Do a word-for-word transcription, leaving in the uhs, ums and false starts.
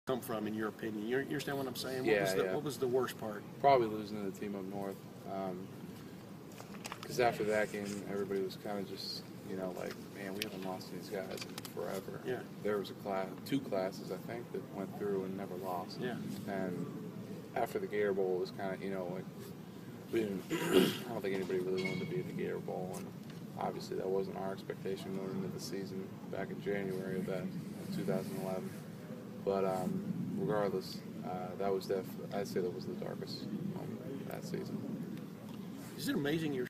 come from, in your opinion? You understand what I'm saying? What Yeah, was the, yeah. What was the worst part? Probably losing to the team up north. Because after that game, everybody was kind of just, you know, like, man, we haven't lost to these guys in forever. Yeah. There was a class, two classes, I think, that went through and never lost. Yeah. And after the Gator Bowl, it was kind of, you know, like, we didn't, I don't think anybody really wanted to be in the Gator Bowl. And obviously that wasn't our expectation going into the season back in January of that, of two thousand eleven. But um, regardless, uh, that was def- I'd say that was the darkest moment of that season. Is it amazing you're